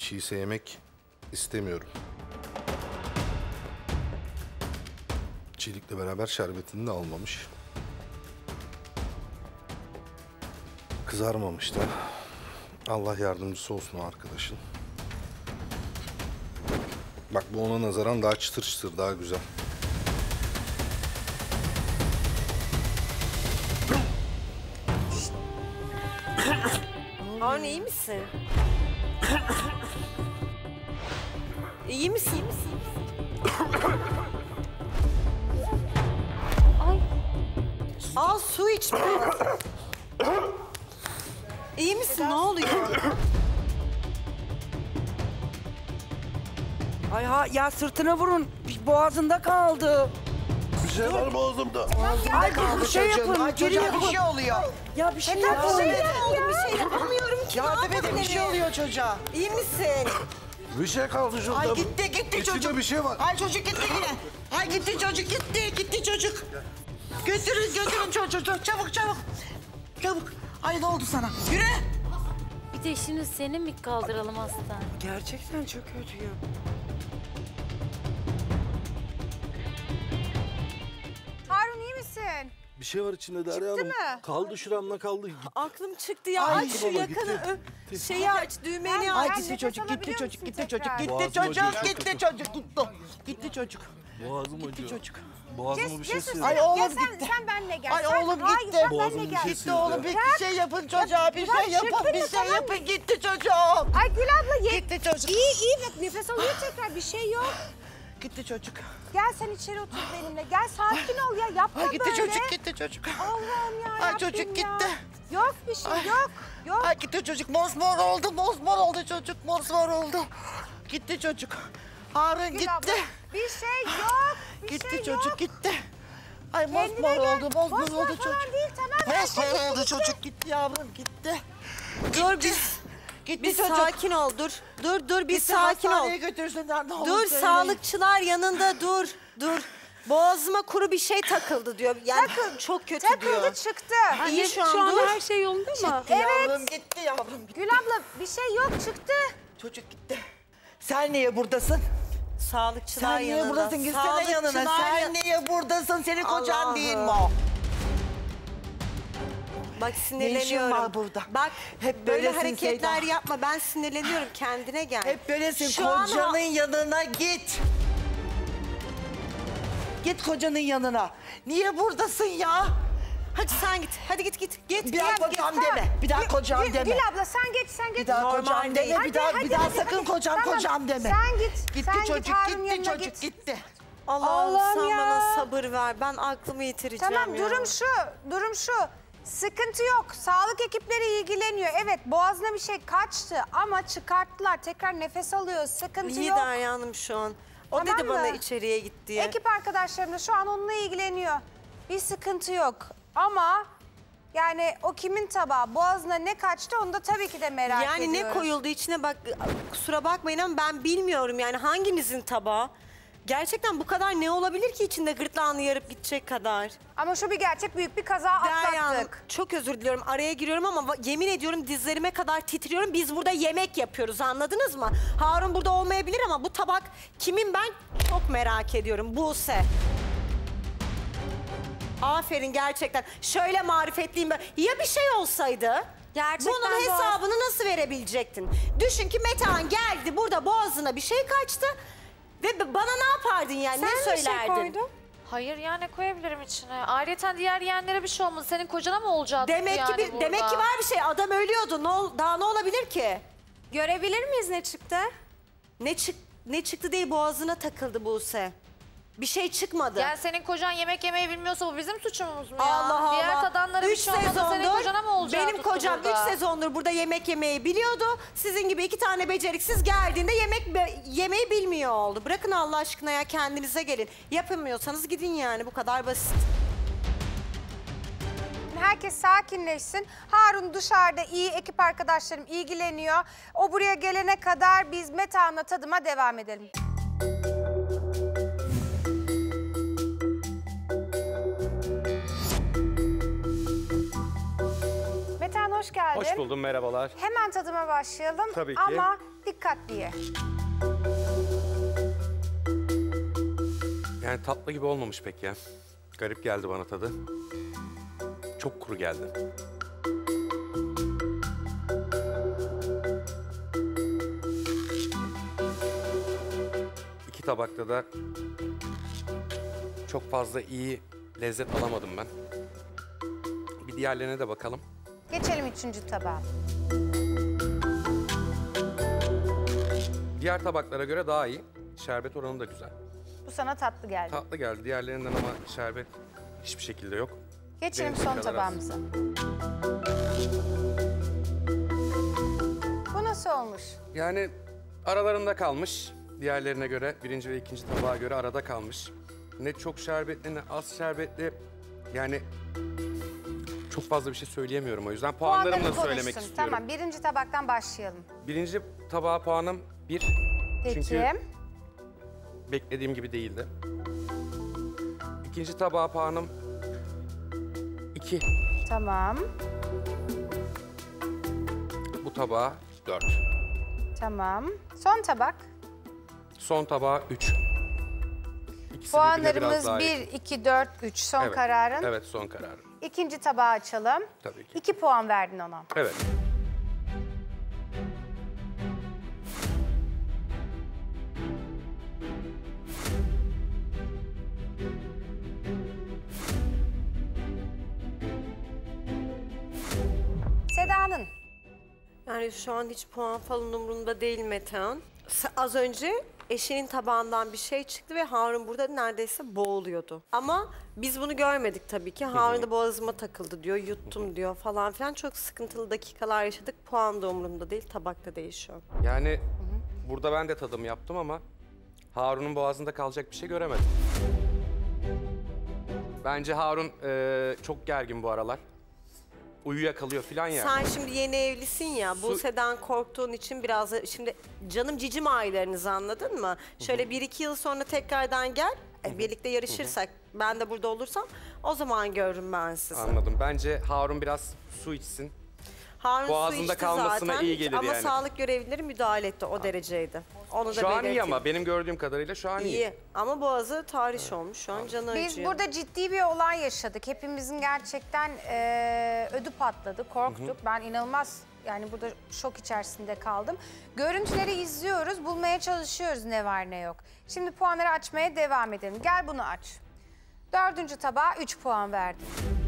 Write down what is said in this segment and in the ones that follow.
çiğse yemek istemiyorum. Çiğlikle beraber şerbetini de almamış. Kızarmamış da. Allah yardımcısı olsun o arkadaşın. Bak bu ona nazaran daha çıtır çıtır, daha güzel. Harun iyi misin? İyi misin? İyi misin? Ay. Al su iç biraz. İyi misin? Ne oluyor? Ay ha ya sırtına vurun. Boğazında kaldı. Bir şey var boğazımda. Ay bir şey yapın. Geri yapın. Bir şey oluyor. Ya bir şey yapın. Bir şey yapamıyorum ki. Yardım edin, bir şey oluyor çocuğa. İyi misin? Bir şey kaldı şurada. Ay gitti çocuk. İçinde bir şey var. Ay çocuk gitti yine. Ay gitti çocuk gitti çocuk. Götürün çocuğu çabuk. Çabuk. Ay ne oldu sana? Yürü. Bir de şimdi seni mi kaldıralım hasta? Gerçekten çok kötü ya. Harun iyi misin? Bir şey var içinde Derya Hanım. mı? Kaldı şuramda kaldı. Aklım çıktı ya. Ay, Aç şu baba, yakanı. Şeyi aç, düğmeni Ay aç. gitti nefes çocuk alabiliyor gitti çocuk musun gitti çocuk tekrar? gitti Boğazım çocuk acıyor, gitti çok çocuk gitti. Gitti çocuk. Boğazım Gitti acıyor. çocuk. Boğazıma bir şey Cesur, sığdı. Ay oğlum ya gitti. sen benle gel. Ay Sen- oğlum Hayır, gitti. sen Boğazıma benle bir gel. şey Gitti oğlum bir şey yapın çocuğa bir bırak, şey yapın çırpını bir şey tamam. yapın gitti çocuğum. Ay Gül abla Gitti çocuk. İyi bak nefes alıyor tekrar bir şey yok. Gitti çocuk. Gel sen içeri otur benimle. Gel sakin ol ya yapma Ay gitti böyle. çocuk gitti çocuk. Allah'ım ya. Ay çocuk gitti. Yok bir şey Ay. yok. Ay gitti çocuk mosmor oldu çocuk mosmor oldu. Gitti çocuk. Harun Gül gitti. abla, bir şey yok. Bir Gitti şey çocuk yok. gitti. Ay Kendine mosmor gel. oldu mosmor Mosmor oldu falan çocuk. değil tamam. her şey Mosmor oldu çocuk gitti yavrum gitti. Dur biz. Gitti Bir çocuk. sakin ol. Dur bir Gitti, sakin ol. hastaneye götürsünler ne olur Dur söyleyin. sağlıkçılar yanında dur. Boğazıma kuru bir şey takıldı diyor. Yani çok kötü diyor. Takıldı çıktı. İyi şu an dur. her şey yolunda mı? Yavrum gitti yavrum gitti. Gül abla bir şey yok çıktı. Çocuk gitti. Sen niye buradasın? Sağlıkçılar Sen niye yanında. buradasın? Gitsene yanına. Sağlıkçılar Sen niye buradasın? Senin kocan Allah'ım. değil mi o? Bak Ne sinirleniyorum. işin var burada? Bak Hep böyle böylesin hareketler Seyda. yapma. Ben sinirleniyorum. Kendine gel. Hep böylesin. Şu an Kocanın yanına git. Git kocanın yanına. Niye buradasın ya? Hadi sen git. Hadi git. Bir daha kocam deme. Bir daha kocam deme. Gül abla sen geç. Bir daha Normal kocam değil. deme. Bir daha sakın kocam Tamam, deme. sen git, Gitti sen git, çocuk Harun gitti yanına çocuk git. gitti. Allah'ım Allah'ım sen ya. bana sabır ver. Ben aklımı yitireceğim Tamam ya. durum şu. Sıkıntı yok. Sağlık ekipleri ilgileniyor. Evet boğazına bir şey kaçtı ama çıkarttılar. Tekrar nefes alıyor. Sıkıntı İyi yok. Derya Hanım şu an. O Tamam dedi bana mı? içeriye git diye. Ekip arkadaşlarım da şu an onunla ilgileniyor. Bir sıkıntı yok. Ama yani o kimin tabağı? Boğazına ne kaçtı onu da tabii ki de merak Yani ediyoruz. ne koyuldu içine bak kusura bakmayın ama ben bilmiyorum yani hanginizin tabağı? Gerçekten bu kadar ne olabilir ki içinde gırtlağını yarıp gidecek kadar? Ama şu bir gerçek büyük bir kaza Derya Hanım atlattık. çok özür diliyorum araya giriyorum ama yemin ediyorum dizlerime kadar titriyorum. Biz burada yemek yapıyoruz anladınız mı? Harun burada olmayabilir ama bu tabak kimin ben çok merak ediyorum. Buse. Aferin gerçekten. Şöyle marifetliyim ben. Ya bir şey olsaydı? Gerçekten Bunun boğaz- hesabını nasıl verebilecektin? Düşün ki Metehan geldi burada boğazına bir şey kaçtı. Ve bana ne yapardın yani? Sen ne bir şey söylerdin? koydun. Hayır ya ne koyabilirim içine? Ayrıca diğer yeğenlere bir şey olmadı. Senin kocana mı olacaktı Demek yani ki burada? demek ki var bir şey. Adam ölüyordu. Daha ne olabilir ki? Görebilir miyiz ne çıktı? Ne çıktı değil boğazına takıldı Buse. Bir şey çıkmadı. Yani senin kocan yemek yemeyi bilmiyorsa bu bizim suçumuz mu ya? Allah Allah. Diğer tadanlara bir 3 şey olmadı senin kocana mı olacak? Benim kocam 3 sezondur burada yemek yemeyi biliyordu. Sizin gibi 2 tane beceriksiz geldiğinde yemeği bilmiyor oldu. Bırakın Allah aşkına ya kendinize gelin. Yapamıyorsanız gidin yani bu kadar basit. Herkes sakinleşsin. Harun dışarıda iyi, ekip arkadaşlarım ilgileniyor. O buraya gelene kadar biz Metehan'la tadıma devam edelim. Metehan hoş geldin. Hoş buldum, merhabalar. Hemen tadıma başlayalım Tabii ki. ama dikkatli ye. Yani tatlı gibi olmamış pek ya. Garip geldi bana tadı. Çok kuru geldi. İki tabakta da çok fazla iyi lezzet alamadım ben. Bir diğerlerine de bakalım. Geçelim 3. tabağa. Diğer tabaklara göre daha iyi. Şerbet oranı da güzel. Bu sana tatlı geldi. Tatlı geldi. Diğerlerinden ama şerbet hiçbir şekilde yok. Geçelim Benimki son kadar az. tabağımıza. Bu nasıl olmuş? Yani aralarında kalmış. Diğerlerine göre, birinci ve ikinci tabağa göre arada kalmış. Ne çok şerbetli ne az şerbetli. Yani çok fazla bir şey söyleyemiyorum o yüzden. Puanlarımla Puanları söylemek konuşsun. istiyorum. Tamam, 1. tabaktan başlayalım. Birinci tabağa puanım 1. Peki. Çünkü beklediğim gibi değildi. İkinci tabağa puanım 2. Tamam, Bu tabağa 4. tamam. Son tabak. Son tabağa 3. Puanlarımız 1, 2, 4, 3. Son Evet, kararın. Evet, son kararım. İkinci tabağı açalım. Tabii ki. 2 puan verdin ona. Evet. Seda'nın. Yani şu an hiç puan falan umurumda değil Metehan. Az önce eşinin tabağından bir şey çıktı ve Harun burada neredeyse boğuluyordu. Ama biz bunu görmedik tabii ki. Harun da boğazıma takıldı diyor, yuttum diyor falan filan. Çok sıkıntılı dakikalar yaşadık. Puan da umurumda değil, tabak da değişiyor. Yani burada ben de tadım yaptım ama Harun'un boğazında kalacak bir şey göremedim. Bence Harun çok gergin bu aralar. Uyuyakalıyor falan ya. Sen şimdi yeni evlisin ya, Buse'den korktuğun için biraz da şimdi canım cicim ailelerinizi anladın mı? Şöyle 1-2 yıl sonra tekrardan gel, birlikte yarışırsak, ben de burada olursam o zaman görürüm ben sizi. Anladım. Bence Harun biraz su içsin. Harun su Boğazında içti kalmasına zaten, iyi gelir ama yani. sağlık görevlileri müdahale etti, o dereceydi. Onu da Şu an iyi belirteyim. ama benim gördüğüm kadarıyla şu an iyi. İyi ama boğazı tahriş olmuş, şu an canı acıyor. Biz burada ciddi bir olay yaşadık. Hepimizin gerçekten ödü patladı, korktuk. Ben inanılmaz yani burada şok içerisinde kaldım. Görüntüleri izliyoruz, bulmaya çalışıyoruz ne var ne yok. Şimdi puanları açmaya devam edelim. Gel bunu aç. 4. tabağa 3 puan verdim.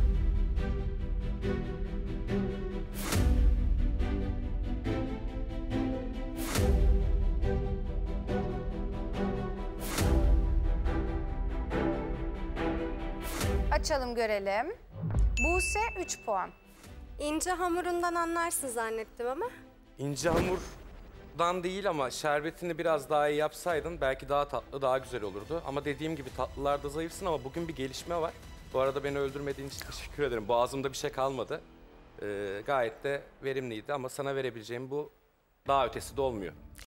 Açalım görelim. Buse 3 puan. İnce hamurundan anlarsın zannettim ama. İnce hamurdan değil ama şerbetini biraz daha iyi yapsaydın belki daha tatlı, daha güzel olurdu. Ama dediğim gibi tatlılarda zayıfsın ama bugün bir gelişme var. Bu arada beni öldürmediğin için teşekkür ederim. Boğazımda bir şey kalmadı. Gayet de verimliydi ama sana verebileceğim bu, daha ötesi de olmuyor.